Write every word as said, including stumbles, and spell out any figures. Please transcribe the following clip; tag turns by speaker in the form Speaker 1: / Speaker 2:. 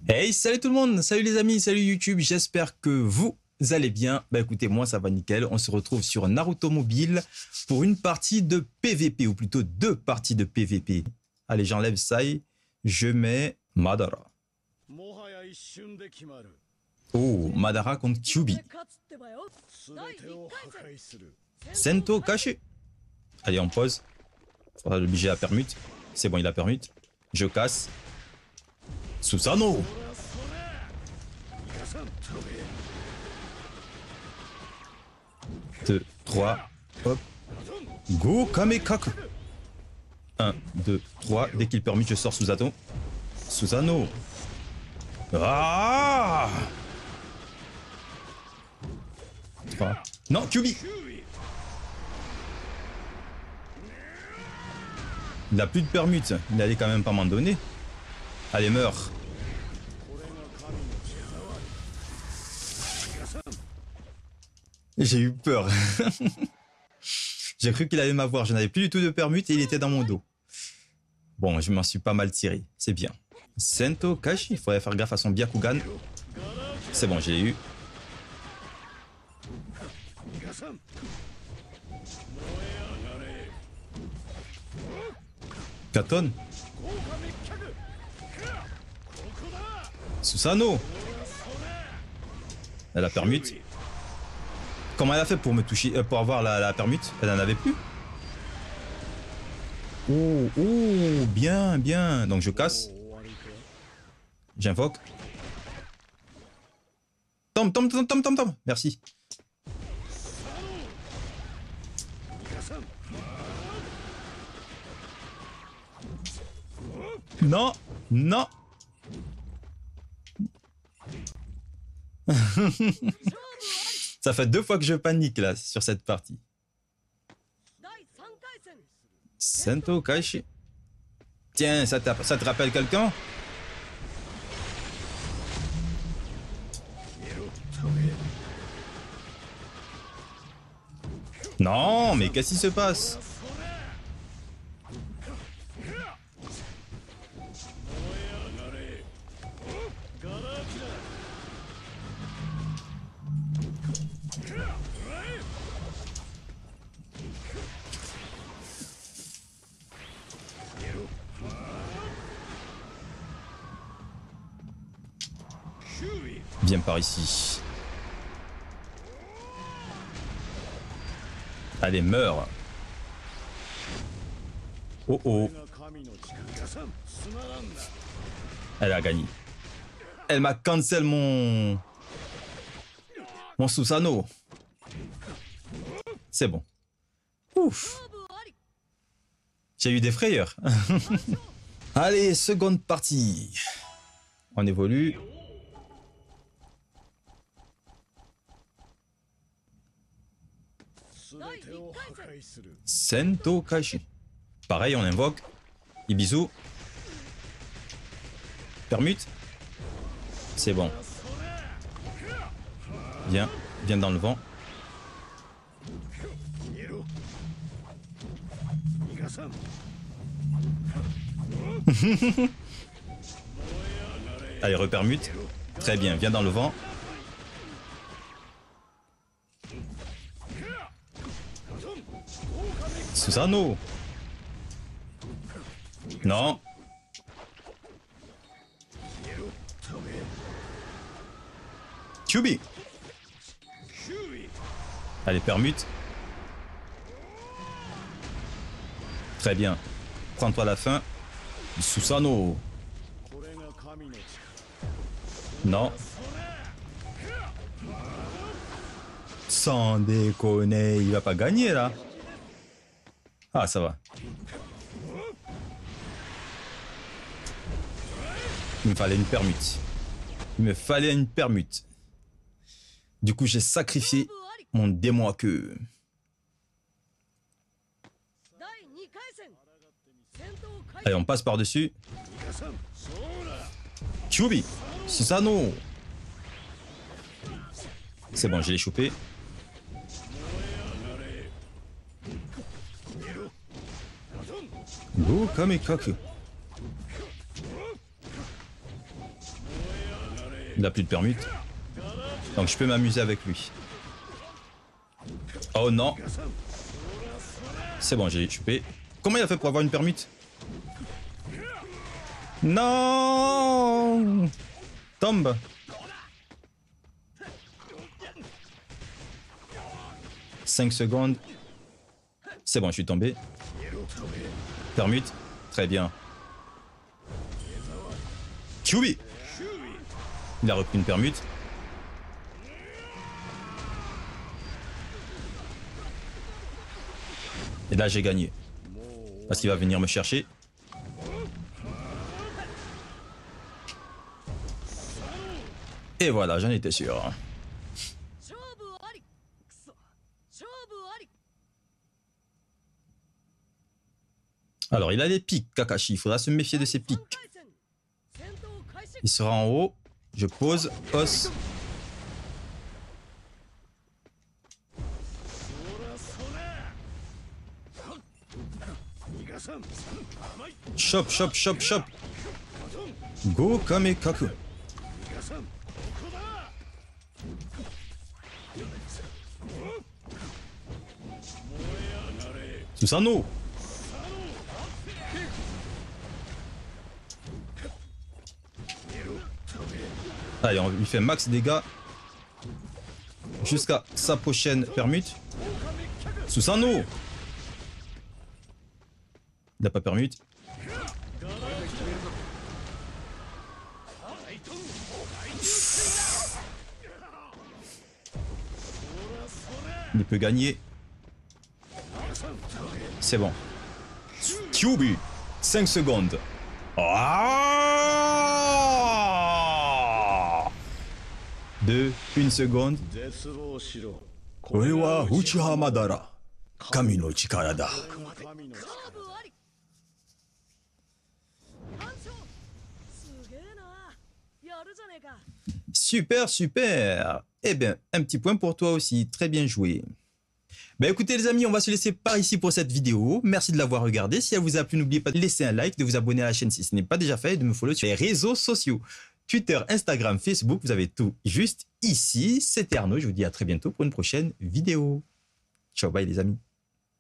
Speaker 1: Hey, salut tout le monde, salut les amis, salut YouTube, j'espère que vous allez bien. Bah écoutez, moi ça va nickel, on se retrouve sur Naruto Mobile pour une partie de P V P, ou plutôt deux parties de P V P. Allez, j'enlève ça et je mets Madara. Oh, Madara contre Kyuubi. Sento caché. Allez, on pause. Faudra l'obliger à permute. C'est bon, il a permute. Je casse. Susanoo. deux, trois, hop. Go Kamekaku. un, deux, trois. Dès qu'il permute, je sors Susanoo. Susanoo. Ah trois. Non, Kyuubi. Il n'a plus de permute. Il allait quand même pas m'en donner. Allez, meurs. J'ai eu peur. J'ai cru qu'il allait m'avoir. Je n'avais plus du tout de permute et il était dans mon dos. Bon, je m'en suis pas mal tiré. C'est bien. Sento Kashi. Il faudrait faire gaffe à son Byakugan. C'est bon, j'ai eu. Katon. Susanoo. Elle a permute. Comment elle a fait pour me toucher, euh, pour avoir la, la permute? Elle n'en avait plus. Oh, oh, bien, bien. Donc je casse. J'invoque. Tom, tom, tom, tom, tom, tom. Merci. Non, non. Ça fait deux fois que je panique là sur cette partie. Sento Kashi. Tiens, ça, ça te rappelle quelqu'un? Non, mais qu'est-ce qui se passe? Viens par ici. Allez, meurs. Oh oh. Elle a gagné. Elle m'a cancel mon... Mon Susanoo. C'est bon. Ouf. J'ai eu des frayeurs. Allez, seconde partie. On évolue. Sento Kashi. Pareil, on invoque. Ibizu. Permute. C'est bon. Viens, viens dans le vent. Allez, repermute. Très bien, viens dans le vent. Susanoo. Non. Kyuubi. Allez, permute. Très bien. Prends-toi la fin. Susanoo. Non. Sans déconner, il va pas gagner là. Ah, ça va. Il me fallait une permute. Il me fallait une permute. Du coup, j'ai sacrifié mon démon à queue. Allez, on passe par-dessus. Kyuubi. Susanoo. C'est bon, je l'ai chopé. Go Kamekaku. Il n'a plus de permute. Donc je peux m'amuser avec lui. Oh non. C'est bon, j'ai chopé. Comment il a fait pour avoir une permute? Non. Tombe. cinq secondes. C'est bon, je suis tombé. Permute. Très bien. Kyuubi. Il a repris une permute. Et là, j'ai gagné. Parce qu'il va venir me chercher. Et voilà, j'en étais sûr. Alors, il a des pics, Kakashi. Il faudra se méfier de ses pics. Il sera en haut. Je pose. Os. Chop, chop, chop, chop. Go Kame Kaku. Susanoo. Allez, on lui fait max dégâts jusqu'à sa prochaine permute. Susanoo. Il n'a pas permute. Il peut gagner. C'est bon. Kyuubi. cinq secondes. Ah deux, une seconde. Kore wa Uchiha Madara. Kami no chikara da. Super, super. Eh bien, un petit point pour toi aussi. Très bien joué. Bah écoutez les amis, on va se laisser par ici pour cette vidéo. Merci de l'avoir regardée. Si elle vous a plu, n'oubliez pas de laisser un like, de vous abonner à la chaîne si ce n'est pas déjà fait et de me follow sur les réseaux sociaux. Twitter, Instagram, Facebook, vous avez tout juste ici. C'était Arnaud, je vous dis à très bientôt pour une prochaine vidéo. Ciao, bye les amis.